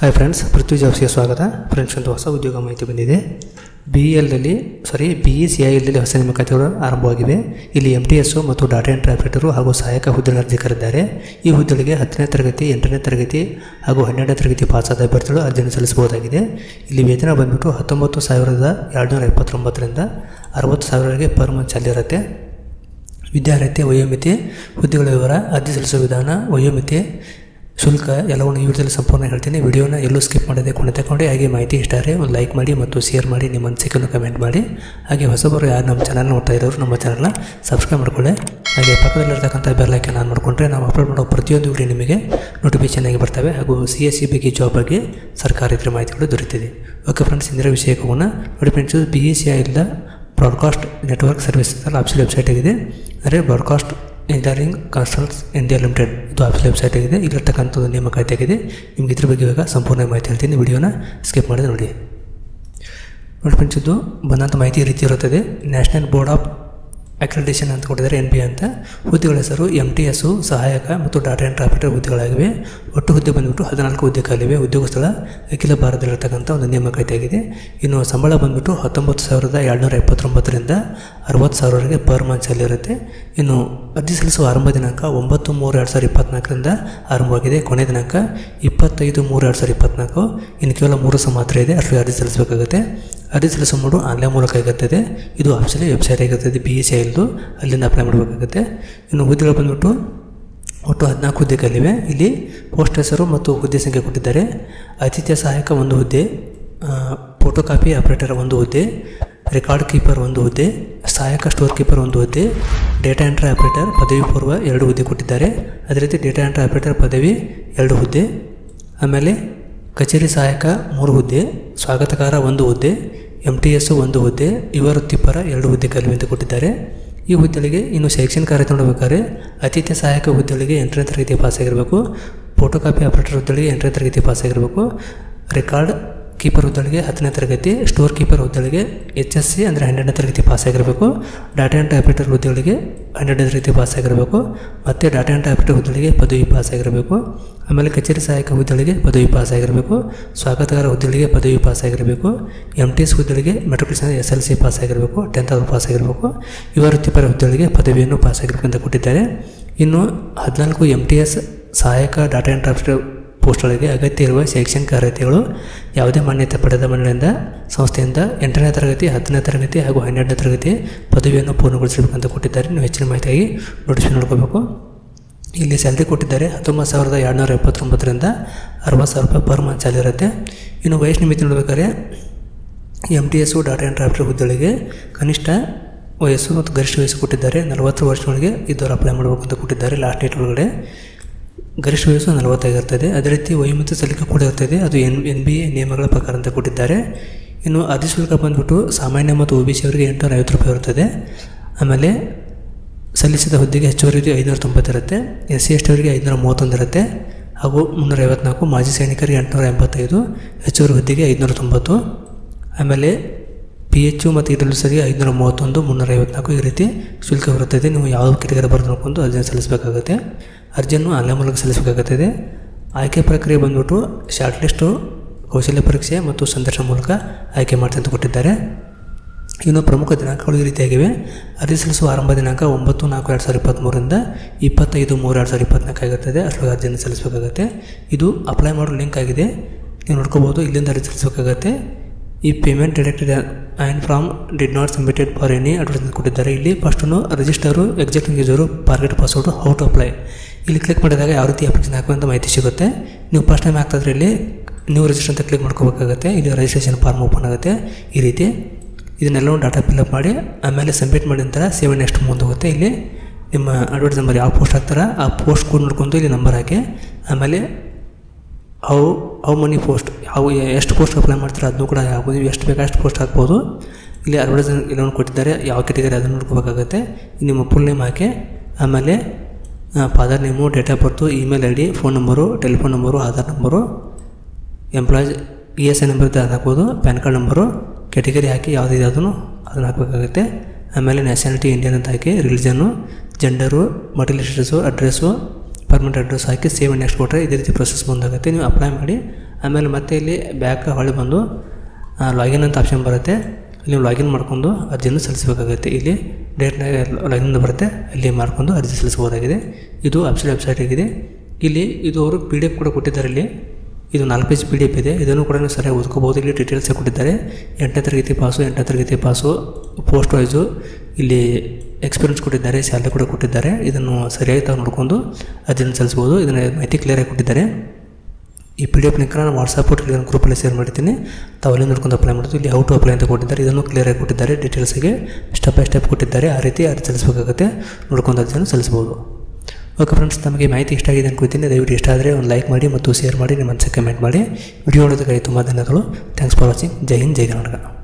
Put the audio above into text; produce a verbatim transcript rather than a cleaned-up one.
Hi friends, ಪೃಥ್ವಿ ಜಾಬ್ಸ್ಗೆ ಸ್ವಾಗತ. Friends, ಒಂದು ಹೊಸ ಉದ್ಯೋಗ ಮಾಹಿತಿ ಬಂದಿದೆ. ಬಿ ಇ ಎಲ್ನಲ್ಲಿ sorry B E C I ಎಲ್ನಲ್ಲಿ ಹೊಸ ನೇಮಕಾತಿಗಳು ಆರಂಭವಾಗಿವೆ. ಇಲ್ಲಿ ಎಮ್ ಟಿ ಎಸ್ ಮತ್ತು ಡಾಟಾ ಎಂಟ್ರಿ ಆಪರೇಟರು ಹಾಗೂ ಸಹಾಯಕ ಹುದ್ದೆಗಳ ಅರ್ಜಿ ಕರೆದಿದ್ದಾರೆ. ಈ ಹುದ್ದೆಗಳಿಗೆ ಹತ್ತನೇ ತರಗತಿ, ಎಂಟನೇ ತರಗತಿ ಹಾಗೂ ಹನ್ನೆರಡನೇ ತರಗತಿ ಪಾಸಾದ ಅಭ್ಯರ್ಥಿಗಳು ಅರ್ಜಿಯನ್ನು ಸಲ್ಲಿಸಬಹುದಾಗಿದೆ. ಇಲ್ಲಿ ವೇತನ ಬಂದ್ಬಿಟ್ಟು ಹತ್ತೊಂಬತ್ತು ಸಾವಿರದ ಎರಡುನೂರ ಎಪ್ಪತ್ತೊಂಬತ್ತರಿಂದ ಅರವತ್ತು ಸಾವಿರವರೆಗೆ ಪರ್ ಮಂತ್ ಚಾಲಿ ಇರುತ್ತೆ. ವಿದ್ಯಾರ್ಹತೆ, ವಯೋಮಿತಿ, ಹುದ್ದೆಗಳ ವಿವರ, ಅರ್ಜಿ ಸಲ್ಲಿಸುವ ವಿಧಾನ, ವಯೋಮಿತಿ, ಶುಲ್ಕ ಎಲ್ಲವನ್ನು ಈ ವಿಡಿಯೋದಲ್ಲಿ ಸಂಪೂರ್ಣ ಹೇಳ್ತೀನಿ. ವಿಡಿಯೋನ ಎಲ್ಲೂ ಸ್ಕಿಪ್ ಮಾಡದೆ ಕೊನೆ ತಗೊಂಡು ಹಾಗೆ ಮಾಹಿತಿ ಇಷ್ಟ ಆದರೆ ಒಂದು ಲೈಕ್ ಮಾಡಿ ಮತ್ತು ಶೇರ್ ಮಾಡಿ, ನಿಮ್ಮ ಅನಿಸಿಕೆಯನ್ನು ಕಮೆಂಟ್ ಮಾಡಿ. ಹಾಗೆ ಹೊಸಬರು ಯಾರು ನಮ್ಮ ಚಾನಲ್ ನೋಡ್ತಾ ಇರೋರು ನಮ್ಮ ಚಾನಲ್ನ ಸಬ್ಸ್ಕ್ರೈಬ್ ಮಾಡ್ಕೊಳ್ಳಿ. ಹಾಗೆ ಪಕ್ಕದಲ್ಲಿರ್ತಕ್ಕಂಥ ಬೆಲ್ ಐಕಾನ್ ಆನ್ ಮಾಡಿಕೊಂಡ್ರೆ ನಾವು ಅಪ್ಲೋಡ್ ಮಾಡೋ ಪ್ರತಿಯೊಂದು ವಿಡಿಯೋ ನಿಮಗೆ ನೋಟಿಫಿಕೇಶನ್ ಆಗಿ ಬರ್ತವೆ. ಹಾಗೂ ಸಿ ಎಸ್ ಸಿ ಬಗ್ಗೆ, ಜಾಬ್ ಬಗ್ಗೆ ಸರ್ಕಾರಿ ಇತರ ಮಾಹಿತಿಗಳು ದೊರೆತಿದೆ. ಓಕೆ ಫ್ರೆಂಡ್ಸ್, ಇಂದಿನ ವಿಷಯಕ್ಕೆ ಹೋಗೋಣ. ನೋಡಿ friends, B E C I ಇಲ್ಲ ಬ್ರಾಡ್ಕಾಸ್ಟ್ ನೆಟ್ವರ್ಕ್ ಸರ್ವಿಸ್ ಅಂತ ಆಫೀಸಿಯಲ್ ವೆಬ್ಸೈಟ್ ಆಗಿದೆ. ಅಂದರೆ broadcast engineering consults India limited ಇದು ಆಫೀಸಿಯಲ್ ವೆಬ್ಸೈಟ್ ಆಗಿದೆ. ಇಲ್ಲಿರ್ತಕ್ಕಂಥದ್ದು ನೇಮಕಾತಿ ಆಗಿದೆ. ನಿಮ್ಗೆ ಇದ್ರ ಬಗ್ಗೆ ಇವಾಗ ಸಂಪೂರ್ಣ ಮಾಹಿತಿ ಹೇಳ್ತೀನಿ. ವಿಡಿಯೋನ ಸ್ಕಿಪ್ ಮಾಡಿದ್ರೆ ನೋಡಿ. ನೋಡಿ ಫ್ರೆಂಡ್ಸ್, ಇದು ಬಂದಂಥ ಮಾಹಿತಿ ಈ ರೀತಿ ಇರುತ್ತದೆ. ನ್ಯಾಷನಲ್ ಬೋರ್ಡ್ ಆಫ್ ಅಕ್ರೆಡಿಟೇಷನ್ ಅಂತ ಕೊಟ್ಟಿದ್ದಾರೆ, ಎನ್ ಬಿ ಎ ಅಂತ. ಹುದ್ದೆಗಳ ಹೆಸರು ಎಮ್ ಟಿ ಎಸ್ಸು, ಸಹಾಯಕ ಮತ್ತು ಡಾಟಾ ಎಂಟ್ರಿ ಆಪರೇಟರ್ ಹುದ್ದೆಗಳಾಗಿವೆ. ಒಟ್ಟು ಹುದ್ದೆ ಬಂದುಬಿಟ್ಟು ಹದಿನಾಲ್ಕು ಹುದ್ದೆ ಖಾಲಿವೆ. ಉದ್ಯೋಗ ಸ್ಥಳ ಅಖಿಲ ಭಾರತದಲ್ಲಿರ್ತಕ್ಕಂಥ ಒಂದು ನೇಮಕಾತಿ ಆಗಿದೆ. ಇನ್ನು ಸಂಬಳ ಬಂದುಬಿಟ್ಟು ಹತ್ತೊಂಬತ್ತು ಸಾವಿರದ ಎರಡುನೂರ ಎಪ್ಪತ್ತೊಂಬತ್ತರಿಂದ ಅರವತ್ತು ಸಾವಿರವರೆಗೆ ಪರ್ ಮಂತ್ ಇರುತ್ತೆ. ಇನ್ನು ಅರ್ಜಿ ಸಲ್ಲಿಸುವ ಆರಂಭ ದಿನಾಂಕ ಒಂಬತ್ತು ಮೂರು ಎರಡು ಸಾವಿರದ ಇಪ್ಪತ್ತ್ನಾಲ್ಕರಿಂದ ಆರಂಭವಾಗಿದೆ. ಕೊನೆಯ ದಿನಾಂಕ ಇಪ್ಪತ್ತೈದು ಮೂರು ಎರಡು ಸಾವಿರದ ಇಪ್ಪತ್ತ್ನಾಲ್ಕು. ಇನ್ನು ಕೇವಲ ಮೂರು ಸಹ ಮಾತ್ರ ಇದೆ, ಅಷ್ಟು ಅರ್ಜಿ ಸಲ್ಲಿಸಬೇಕಾಗುತ್ತೆ. ಅರ್ಜಿ ಸಲ್ಲಿಸೋ ಮೂಡು ಆನ್ಲೈನ್ ಮೂಲಕ ಆಗಿರ್ತದೆ. ಇದು ಆಫೀಸಿಯಲಿ ವೆಬ್ಸೈಟ್ ಆಗಿರ್ತದೆ ಬಿ ಇ ಸಿ ಐಲ್ದು, ಅಲ್ಲಿಂದ ಅಪ್ಲೈ ಮಾಡಬೇಕಾಗುತ್ತೆ. ಇನ್ನು ಹುದ್ದೆಗಳು ಬಂದುಬಿಟ್ಟು ಒಟ್ಟು ಹದಿನಾಲ್ಕು ಹುದ್ದೆ ಖಾಲಿವೆ. ಇಲ್ಲಿ ಪೋಸ್ಟ್ ಹೆಸರು ಮತ್ತು ಹುದ್ದೆ ಸಂಖ್ಯೆ ಕೊಟ್ಟಿದ್ದಾರೆ. ಆತಿಥ್ಯ ಸಹಾಯಕ ಒಂದು ಹುದ್ದೆ, ಫೋಟೋ ಕಾಪಿ ಆಪರೇಟರ್ ಒಂದು ಹುದ್ದೆ, ರೆಕಾರ್ಡ್ ಕೀಪರ್ ಒಂದು ಹುದ್ದೆ, ಸಹಾಯಕ ಸ್ಟೋರ್ ಕೀಪರ್ ಒಂದು ಹುದ್ದೆ, ಡೇಟಾ ಎಂಟ್ರಿ ಆಪರೇಟರ್ ಪದವಿ ಪೂರ್ವ ಎರಡು ಹುದ್ದೆ ಕೊಟ್ಟಿದ್ದಾರೆ. ಅದೇ ರೀತಿ ಡೇಟಾ ಎಂಟ್ರಿ ಆಪರೇಟರ್ ಪದವಿ ಎರಡು ಹುದ್ದೆ, ಆಮೇಲೆ ಕಚೇರಿ ಸಹಾಯಕ ಮೂರು ಹುದ್ದೆ, ಸ್ವಾಗತಕಾರ ಒಂದು ಹುದ್ದೆ, ಎಮ್ ಟಿ ಎಸ್ಸು ಒಂದು ಹುದ್ದೆ, ಯುವ ವೃತ್ತಿಪರ ಎರಡು ಹುದ್ದೆ ಖಾಲಿ ಅಂತ ಕೊಟ್ಟಿದ್ದಾರೆ. ಈ ಹುದ್ದೆಗಳಿಗೆ ಇನ್ನು ಶೈಕ್ಷಣಿಕ ಅರ್ಹತೆ ನೋಡಬೇಕಾದ್ರೆ ಆತಿಥ್ಯ ಸಹಾಯಕ ಹುದ್ದೆಗಳಿಗೆ ಎಂಟನೇ ತರಗತಿ ಪಾಸಾಗಿರಬೇಕು, ಫೋಟೋ ಕಾಪಿ ಆಪರೇಟರ್ ಹುದ್ದೆಗಳಿಗೆ ಎಂಟನೇ ತರಗತಿ ಪಾಸಾಗಿರಬೇಕು, ರೆಕಾರ್ಡ್ ಕೀಪರ್ ಹುದ್ದೆಗಳಿಗೆ ಹತ್ತನೇ ತರಗತಿ, ಸ್ಟೋರ್ ಕೀಪರ್ ಹುದ್ದೆಗಳಿಗೆ ಎಚ್ ಎಸ್ ಸಿ ಅಂದರೆ ಹನ್ನೆರಡನೇ ತರಗತಿ ಪಾಸಾಗಿರಬೇಕು, ಡಾಟಾ ಎಂಟ್ರಿ ಆಪರೇಟರ್ ಹುದ್ದೆಗಳಿಗೆ ಹನ್ನೆರಡನೇ ತರಗತಿ ಪಾಸಾಗಿರಬೇಕು, ಮತ್ತು ಡಾಟಾ ಎಂಟ್ರಿ ಆಪರೇಟರ್ ಹುದ್ದೆಗಳಿಗೆ ಪದವಿ ಪಾಸಾಗಿರಬೇಕು, ಆಮೇಲೆ ಕಚೇರಿ ಸಹಾಯಕ ಹುದ್ದೆಗಳಿಗೆ ಪದವಿ ಪಾಸಾಗಿರಬೇಕು, ಸ್ವಾಗತಗಾರ ಹುದ್ದೆಗಳಿಗೆ ಪದವಿ ಪಾಸಾಗಿರಬೇಕು, ಎಮ್ ಟಿ ಎಸ್ ಹುದ್ದೆಗಳಿಗೆ ಮೆಟ್ರಿಕ್ಯುಲೇಷನ್ ಎಸ್ ಎಲ್ ಸಿ ಪಾಸಾಗಿರಬೇಕು, ಟೆಂತ್ ಆದರೂ ಪಾಸಾಗಿರಬೇಕು, ಯುವ ವೃತ್ತಿಪರ ಹುದ್ದೆಗಳಿಗೆ ಪದವಿಯನ್ನು ಪಾಸಾಗಿರಬೇಕು ಅಂತ ಕೊಟ್ಟಿದ್ದಾರೆ. ಇನ್ನು ಹದಿನಾಲ್ಕು ಎಮ್ ಟಿ ಎಸ್ ಸಹಾಯಕ ಡಾಟಾ ಎಂಟ್ರಿ ಆಪರೇಟರ್ ಪೋಸ್ಟ್ಗಳಿಗೆ ಅಗತ್ಯ ಇರುವ ಶೈಕ್ಷಣಿಕ ಅರ್ಹತೆಗಳು ಯಾವುದೇ ಮಾನ್ಯತೆ ಪಡೆದ ಮಂಡಳಿಯಿಂದ ಸಂಸ್ಥೆಯಿಂದ ಎಂಟನೇ ತರಗತಿ, ಹತ್ತನೇ ತರಗತಿ ಹಾಗೂ ಹನ್ನೆರಡನೇ ತರಗತಿ ಪದವಿಯನ್ನು ಪೂರ್ಣಗೊಳಿಸಬೇಕಂತ ಕೊಟ್ಟಿದ್ದಾರೆ. ನೀವು ಹೆಚ್ಚಿನ ಮಾಹಿತಿಯಾಗಿ ನೋಟಿಫಿಕೇಶನ್ ನೋಡ್ಕೋಬೇಕು. ಇಲ್ಲಿ ಸ್ಯಾಲ್ರಿ ಕೊಟ್ಟಿದ್ದಾರೆ ಹತ್ತೊಂಬತ್ತು ಸಾವಿರದ ಎರಡುನೂರ ಎಪ್ಪತ್ತೊಂಬತ್ತರಿಂದ ಅರವತ್ತು ಸಾವಿರ ರೂಪಾಯಿ ಪರ್ ಮಂತ್ ಸ್ಯಾಲರಿ ಇರುತ್ತೆ. ಇನ್ನು ವಯಸ್ಸಿನ ಮಿತಿ ನೋಡ್ಬೇಕಾದ್ರೆ M T S data entry operator ಹುದ್ದೆಗಳಿಗೆ ಕನಿಷ್ಠ ವಯಸ್ಸು ಮತ್ತು ಗರಿಷ್ಠ ವಯಸ್ಸು ಕೊಟ್ಟಿದ್ದಾರೆ. ನಲವತ್ತು ವರ್ಷಗಳಿಗೆ ಇದ್ದವರು ಅಪ್ಲೈ ಮಾಡಬೇಕು ಅಂತ ಕೊಟ್ಟಿದ್ದಾರೆ. ಲಾಸ್ಟ್ ಡೇಟ್ ಒಳಗಡೆ ಗರಿಷ್ಠ ವಯಸ್ಸು ನಲವತ್ತಾಗಿರ್ತದೆ. ಅದೇ ರೀತಿ ವಯೋಮಿತಿ ಸಲ್ಲಿಕೆ ಕೂಡ ಇರ್ತದೆ, ಅದು ಎನ್ ಎನ್ ಬಿ ಎ ನಿಯಮಗಳ ಪ್ರಕಾರ ಅಂತ ಕೊಟ್ಟಿದ್ದಾರೆ. ಇನ್ನು ಅರ್ಜಿ ಶುಲ್ಕ ಬಂದುಬಿಟ್ಟು ಸಾಮಾನ್ಯ ಮತ್ತು ಒ ಬಿ ಸಿ ಅವರಿಗೆ ಎಂಟುನೂರ ಐವತ್ತು ರೂಪಾಯಿ ಇರ್ತದೆ. ಆಮೇಲೆ ಸಲ್ಲಿಸಿದ ಹುದ್ದೆಗೆ ಹೆಚ್ಚುವರಿಗೆ ಐನೂರ ತೊಂಬತ್ತಿರುತ್ತೆ, ಎಸ್ ಸಿ ಎಸ್ ಟಿ ಅವರಿಗೆ ಐನೂರ ಮೂವತ್ತೊಂದು ಇರುತ್ತೆ, ಹಾಗೂ ಮುನ್ನೂರ ಐವತ್ನಾಲ್ಕು, ಮಾಜಿ ಸೈನಿಕರಿಗೆ ಎಂಟುನೂರ ಎಂಬತ್ತೈದು, ಹೆಚ್ಚುವರಿ ಹುದ್ದೆಗೆ ಐದುನೂರ ತೊಂಬತ್ತು, ಆಮೇಲೆ ಪಿ ಎಚ್ ಯು ಮತ್ತು ಇ ಡಬ್ಲ್ಯೂ ಸರಿಗೆ ಐದುನೂರ ಮೂವತ್ತೊಂದು, ಮುನ್ನೂರ ಐವತ್ನಾಲ್ಕು ಈ ರೀತಿ ಶುಲ್ಕ ಬರುತ್ತದೆ. ನೀವು ಯಾವ ಕೆಟಗರಿ ಬರೆದು ನೋಡ್ಕೊಂಡು ಅರ್ಜಿಯನ್ನು ಸಲ್ಲಿಸಬೇಕಾಗುತ್ತೆ. ಅರ್ಜಿಯನ್ನು ಆನ್ಲೈನ್ ಮೂಲಕ ಸಲ್ಲಿಸಬೇಕಾಗುತ್ತದೆ. ಆಯ್ಕೆ ಪ್ರಕ್ರಿಯೆ ಬಂದ್ಬಿಟ್ಟು ಶಾರ್ಟ್ ಲಿಸ್ಟು, ಕೌಶಲ್ಯ ಪರೀಕ್ಷೆ ಮತ್ತು ಸಂದರ್ಶನ ಮೂಲಕ ಆಯ್ಕೆ ಮಾಡ್ತಾ ಅಂತ ಕೊಟ್ಟಿದ್ದಾರೆ. ಇನ್ನು ಪ್ರಮುಖ ದಿನಾಂಕಗಳು ಈ ರೀತಿಯಾಗಿವೆ. ಅರ್ಜಿ ಸಲ್ಲಿಸುವ ಆರಂಭ ದಿನಾಂಕ ಒಂಬತ್ತು ನಾಲ್ಕು ಎರಡು ಸಾವಿರದ ಇಪ್ಪತ್ತ್ಮೂರರಿಂದ ಇಪ್ಪತ್ತೈದು ಮೂರು ಎರಡು ಸಾವಿರದ ಇಪ್ಪತ್ತ್ನಾಲ್ಕು ಆಗಿರ್ತದೆ. ಅಷ್ಟೊಳಗೆ ಅರ್ಜಿಯನ್ನು ಸಲ್ಲಿಸಬೇಕಾಗುತ್ತೆ. ಇದು ಅಪ್ಲೈ ಮಾಡೋ ಲಿಂಕ್ ಆಗಿದೆ, ನೀವು ನೋಡ್ಕೋಬೋದು. ಇಲ್ಲಿಂದ ಅರ್ಜಿ ಸಲ್ಲಿಸಬೇಕಾಗತ್ತೆ. ಈ payment deducted and from did not submitted for any advertisement ಕೊಟ್ಟಿದ್ದಾರೆ. ಇಲ್ಲಿ first register, existing user, forget password, how to apply. ಇಲ್ಲಿ ಕ್ಲಿಕ್ ಮಾಡಿದಾಗ ಯಾವ ರೀತಿ ಅಪ್ಲಿಕೇಶನ್ ಹಾಕುವಂಥ ಮಾಹಿತಿ ಸಿಗುತ್ತೆ. ನೀವು ಫಸ್ಟ್ ಟೈಮ್ ಹಾಕ್ತಾದ್ರೆ ಇಲ್ಲಿ ನೀವು ರಿಜಿಸ್ಟರ್ ಅಂತ ಕ್ಲಿಕ್ ಮಾಡ್ಕೋಬೇಕಾಗುತ್ತೆ. ಇಲ್ಲಿ ರಿಜಿಸ್ಟ್ರೇಷನ್ ಫಾರ್ಮ್ ಓಪನ್ ಆಗುತ್ತೆ. ಈ ರೀತಿ ಇದನ್ನೆಲ್ಲವೂ ಡಾಟಾ ಫಿಲ್ಅಪ್ ಮಾಡಿ ಆಮೇಲೆ ಸಬ್ಮಿಟ್ ಮಾಡಿದ ನಂತರ ಸೇವ್ ನೆಕ್ಸ್ಟ್ ಮುಂದೆ ಹೋಗುತ್ತೆ. ಇಲ್ಲಿ ನಿಮ್ಮ ಅಡ್ವರ್ಟೈಸ್ ನಂಬರ್ ಯಾವ ಪೋಸ್ಟ್ ಹಾಕ್ತಾರೆ ಆ ಪೋಸ್ಟ್ ಕೋಡ್ ನೋಡ್ಕೊಂಡು ಇಲ್ಲಿ ನಂಬರ್ ಹಾಕಿ, ಆಮೇಲೆ ಹೌ ಹೌ ಮನಿ ಪೋಸ್ಟ್, ಯಾವ ಎಷ್ಟು ಪೋಸ್ಟ್ ಅಪ್ಲೈ ಮಾಡ್ತಾರೆ ಅದನ್ನು ಕೂಡ ಹಾಕ್ಬೋದು. ನೀವು ಎಷ್ಟು ಬೇಕಾ ಅಷ್ಟು ಪೋಸ್ಟ್ ಹಾಕ್ಬೋದು. ಇಲ್ಲಿ ಅಡ್ವರ್ಟೈಸ್ ಎಲ್ಲವನ್ನು ಕೊಟ್ಟಿದ್ದಾರೆ, ಯಾವ ಕೆಟಗರಿ ಅದನ್ನು ನೋಡ್ಕೋಬೇಕಾಗುತ್ತೆ. ನಿಮ್ಮ ಫುಲ್ ನೇಮ್ ಹಾಕಿ, ಆಮೇಲೆ father name, date of birth, email I D, phone number, telephone number, Aadhaar number, employees E S I number ಇದ್ದರೆ ಅದು ಹಾಕ್ಬೋದು, ಪ್ಯಾನ್ ಕಾರ್ಡ್ ನಂಬರು, ಕೆಟಗರಿ ಹಾಕಿ ಯಾವುದಿದೆ ಅದನ್ನು ಅದನ್ನು ಹಾಕಬೇಕಾಗುತ್ತೆ. ಆಮೇಲೆ ನ್ಯಾಷನಾಲಿಟಿ ಇಂಡಿಯನ್ ಅಂತ ಹಾಕಿ, religion, gender, material status, address, permanent address ಹಾಕಿ ಸೇವ್ ನೆಕ್ಸ್ಟ್ ಕೊಟ್ಟರೆ ಇದೇ ರೀತಿ ಪ್ರೊಸೆಸ್ ಮುಂದಾಗುತ್ತೆ. ನೀವು ಅಪ್ಲೈ ಮಾಡಿ ಆಮೇಲೆ ಮತ್ತೆ ಇಲ್ಲಿ ಬ್ಯಾಕ್ ಹೊಳೆ ಬಂದು ಲಾಗಿನ್ ಅಂತ ಆಪ್ಷನ್ ಬರುತ್ತೆ. ಇಲ್ಲಿ ಲಾಗಿನ್ ಮಾಡ್ಕೊಂಡು ಅರ್ಜಿಯನ್ನು ಸಲ್ಲಿಸಬೇಕಾಗುತ್ತೆ. ಇಲ್ಲಿ ಡೇಟ್ನಾಗ ಲಾಗಿನ್ ಬರುತ್ತೆ, ಅಲ್ಲಿ ಮಾಡ್ಕೊಂಡು ಅರ್ಜಿ ಸಲ್ಲಿಸಬಹುದಾಗಿದೆ. ಇದು ಅಫಿಷಿಯಲ್ ವೆಬ್ಸೈಟ್ ಆಗಿದೆ. ಇಲ್ಲಿ ಇದು ಅವರು ಪಿ ಡಿ ಎಫ್ ಕೂಡ ಕೊಟ್ಟಿದ್ದಾರೆ. ಇಲ್ಲಿ ಇದು ನಾಲ್ಕು ಪೇಜ್ ಪಿ ಡಿ ಎಫ್ ಇದೆ. ಇದನ್ನು ಕೂಡ ನೀವು ಸರಿಯಾಗಿ ಓದ್ಕೋಬೋದು. ಇಲ್ಲಿ ಡೀಟೇಲ್ಸ್ ಕೊಟ್ಟಿದ್ದಾರೆ. ಎಂಟನೇ ತರಗತಿ ಪಾಸು, ಎಂಟನೇ ತರಗತಿ ಪಾಸು, ಪೋಸ್ಟ್ ವೈಸು, ಇಲ್ಲಿ ಎಕ್ಸ್ಪೀರಿಯನ್ಸ್ ಕೊಟ್ಟಿದ್ದಾರೆ, ಸ್ಯಾಲರಿ ಕೂಡ ಕೊಟ್ಟಿದ್ದಾರೆ. ಇದನ್ನು ಸರಿಯಾಗಿ ತಾವು ನೋಡಿಕೊಂಡು ಅರ್ಜಿಯನ್ನು ಸಲ್ಲಿಸ್ಬೋದು. ಇದನ್ನು ಮಾಹಿತಿ ಕ್ಲಿಯರಾಗಿ ಕೊಟ್ಟಿದ್ದಾರೆ. ಈ ಪಿ ಡಿ ಎಫ್ ಲಿಂಕ್ನ ನಾನು ವಾಟ್ಸಪ್ ಟೆಲಿಗ್ರಾಮ್ ಗ್ರೂಪಲ್ಲಿ ಶೇರ್ ಮಾಡ್ತೀನಿ. ತಾವು ಅಲ್ಲಿ ನೋಡ್ಕೊಂಡು ಅಪ್ಲೈ ಮಾಡೋದು. ಇಲ್ಲಿ ಹೌ ಟು ಅಪ್ಲೈ ಅಂತ ಕೊಟ್ಟಿದ್ದಾರೆ. ಇದನ್ನು ಕ್ಲಿಯರಾಗಿ ಕೊಟ್ಟಿದ್ದಾರೆ. ಡೀಟೇಲ್ಸ್ಗೆ ಸ್ಟೆಪ್ ಬೈ ಸ್ಟೆಪ್ ಕೊಟ್ಟಿದ್ದಾರೆ. ಆ ರೀತಿ ಅರ್ಜಿ ಸಲ್ಲಿಸಬೇಕಾಗುತ್ತೆ. ನೋಡ್ಕೊಂಡು ಅರ್ಜಿಯನ್ನು ಸಲ್ಲಿಸ್ಬೋದು. ಓಕೆ ಫ್ರೆಂಡ್ಸ್, ನಮಗೆ ಮಾಹಿತಿ ಇಷ್ಟ ಆಗಿದೆ ಅನ್ಕೋತೀನಿ. ದಯವಿಟ್ಟು ಇಷ್ಟ ಆದರೆ ಒಂದು ಲೈಕ್ ಮಾಡಿ ಮತ್ತು ಶೇರ್ ಮಾಡಿ, ನಿಮ್ಮ ಮನಸ್ಸಿಗೆ ಕಮೆಂಟ್ ಮಾಡಿ. ವಿಡಿಯೋ ನೋಡೋದಕ್ಕಾಗಿ ತುಂಬ ಧನ್ಯವಾದಗಳು. Thanks for watching. ಜೈ ಹಿಂದ್, ಜೈ ಕರ್ನಾಟಕ.